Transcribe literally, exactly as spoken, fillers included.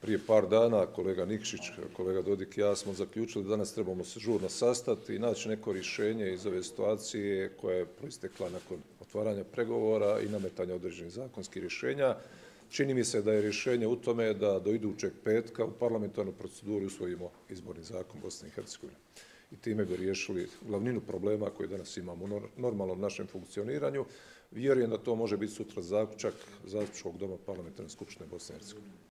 prije par dana kolega Nikšić, kolega Dodik i ja smo zaključili da danas trebamo se žurno sastati i naći neko rješenje iz ove situacije koja je proistekla nakon otvaranja pregovora i nametanja određenih zakonskih rješenja. Čini mi se da je rješenje u tome da do idućeg petka u parlamentarnu proceduru usvojimo izborni zakon Bosne i Hercegovine. I time bi riješili glavninu problema koje danas imamo u normalnom našem funkcioniranju. Vjerujem da to može biti sutra zaključak Zastupničkog doma Parlamentarne skupštine Bosne i Hercegovine.